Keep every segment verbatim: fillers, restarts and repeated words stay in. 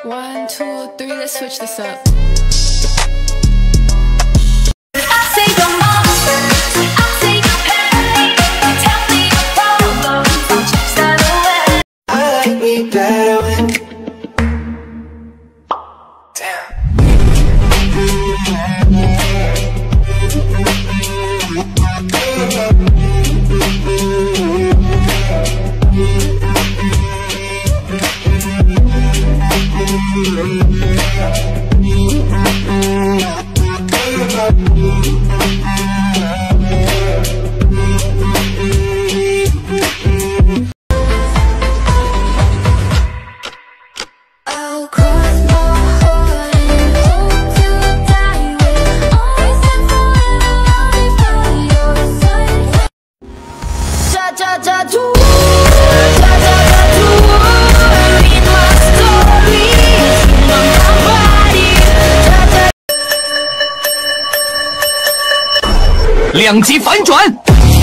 One, two, three, let's switch this up. I say your mom, I say your pain. Tell me your problems, I'll chase that away. I like me better when I'll cross my heart and hope till I die. Will always and forever I'll be by your side. Ja ja ja do, ja ja ja do. Read my story, on my body. Ja ja. 两极反转。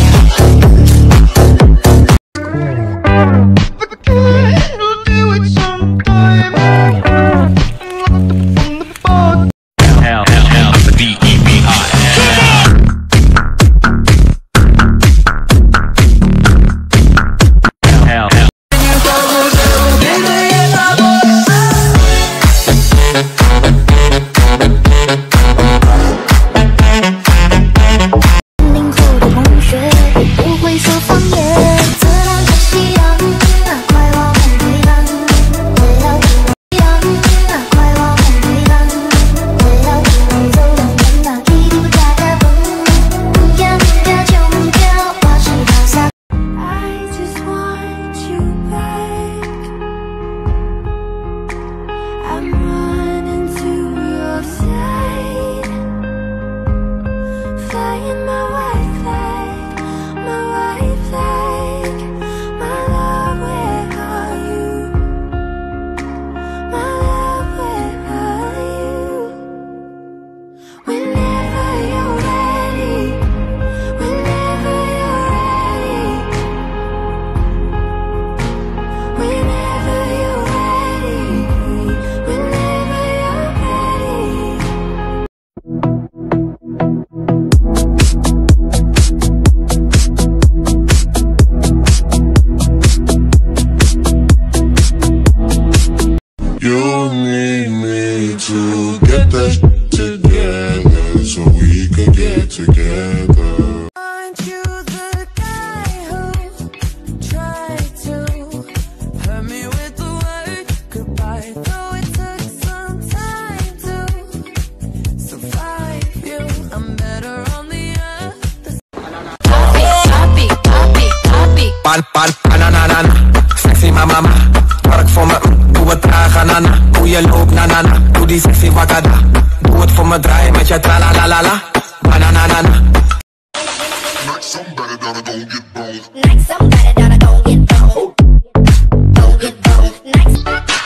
You need me to get that together so we could get together. Aren't you the guy who tried to hurt me with the word goodbye? Though it took some time to survive you, I'm better on the other side. Copy, copy, copy. Pan, pan, banana, sexy mama, werk voor me, doe het traag, nana. Doe je loop, na na na, doe die sexy wakada. Doe het voor me, draai met je tra la la la la. Banana, nana. Like somebody that I don't get both. Like somebody that I don't get both. Don't get both. Next.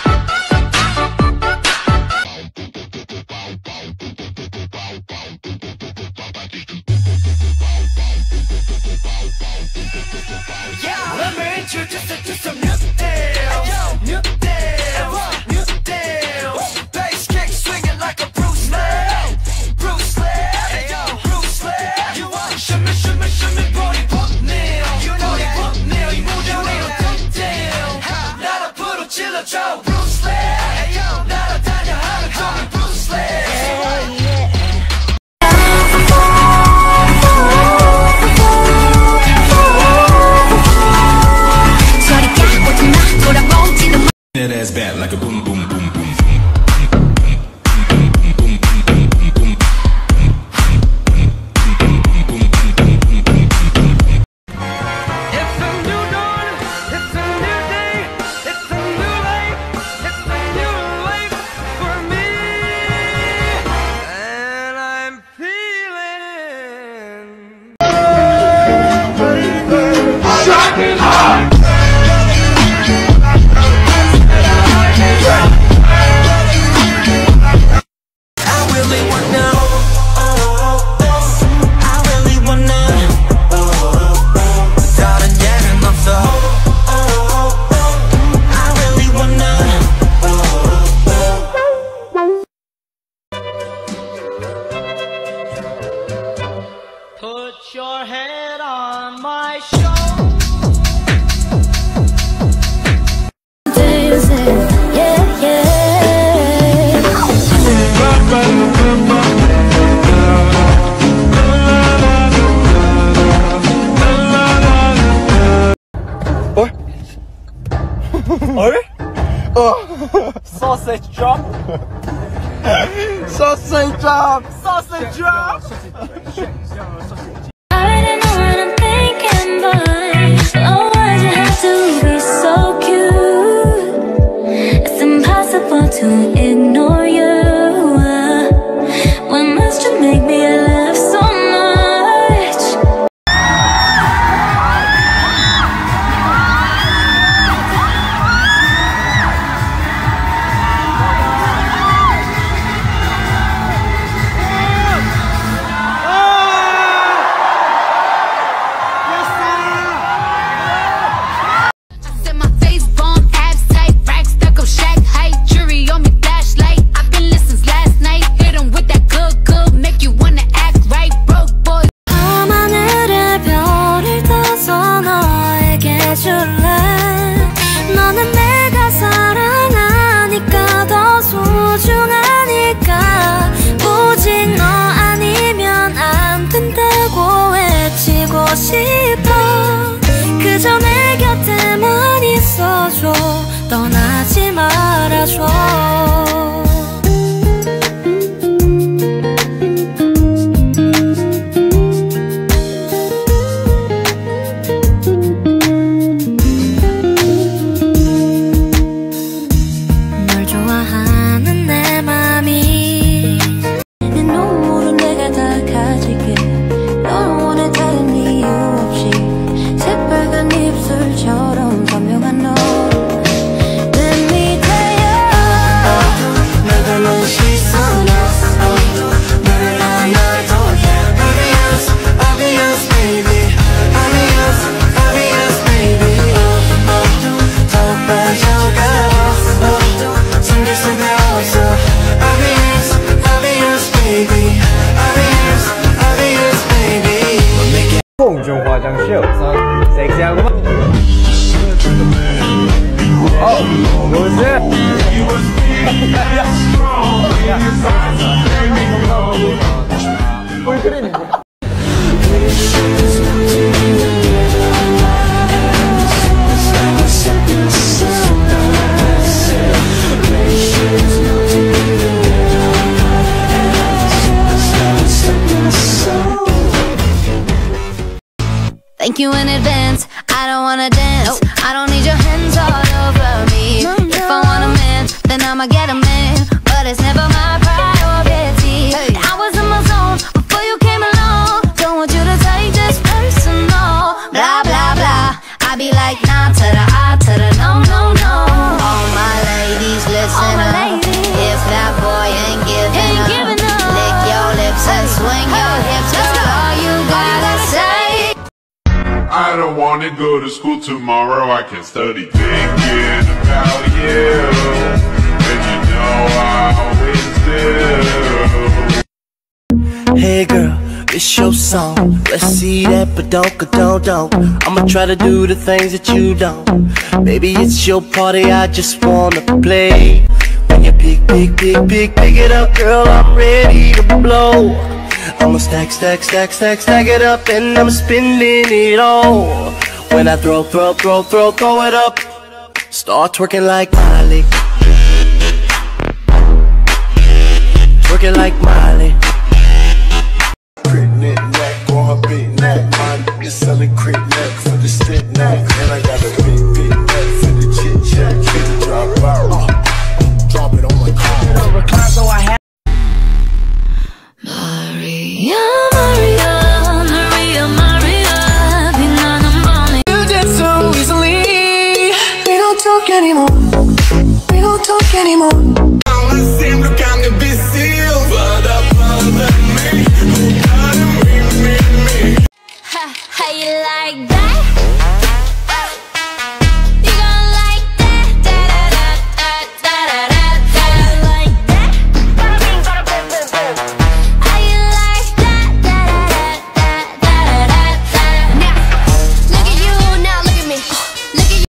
Yeah, let me introduce you to some new deals. New deals, new deals. Bass kick swinging like a Bruce Lee. Bruce Lee, hey yo, Bruce Lee. You want shimmy, shimmy, shimmy, body pump nail. You know they pump nail, you move your little dump down. 나를 부르 질러줘, Bruce Lee. Hey yo, 날아다녀 하루 종일 Bruce Lee. That ass back like a boom boom boom boom. It's a new dawn, it's a new day, it's a new life, it's a new life for me. And I'm feeling shocking hard. Sausage drop. Sausage drop. Sausage drop. I don't know what I'm thinking, but oh, why'd you have to be so cute? It's impossible to ignore you. Why must you make me laugh so much? 너는 내가 사랑하니까 더 소중하니까 오직 너 아니면 안 된다고 외치고 싶어. 그저 내 곁에만 있어줘. 떠나지 말아줘. 공중化妆秀，섹시하고 막. 어, 누구세요? 꿀크림인데. Thank you in advance, I don't wanna dance. Nope. I don't need your hands all over me. No, no. If I want a man, then I'ma get a man. But it's never my priority. Hey. I was in my zone before you came along. Don't want you to take this personal. Blah, blah, blah. I be like, nah to the I to the no, no, no. All my ladies, listen my up. Ladies. If that boy ain't giving, ain't up, giving up, lick your lips and swing hey. your hips. Girl, all you gotta say. I don't wanna go to school tomorrow, I can study thinking about you. And you know I always do. Hey girl, it's your song. Let's see that, but don't, don't, don't. I'ma try to do the things that you don't. Maybe it's your party, I just wanna play. When you pick, pick, pick, pick, pick it up, girl, I'm ready to blow. I'ma stack, stack, stack, stack, stack it up, and I'm spending it all. When I throw, throw, throw, throw, throw it up, start twerking like Miley. Twerking like Miley. Crit neck, neck, on her big neck. My nigga selling crit neck for the stick neck. And I got a big, big neck for the chit chat. Get the drop out. Uh, drop it on my car. So I have. Maria, Maria, Maria, Maria, You did so easily. We don't talk anymore. We don't talk anymore.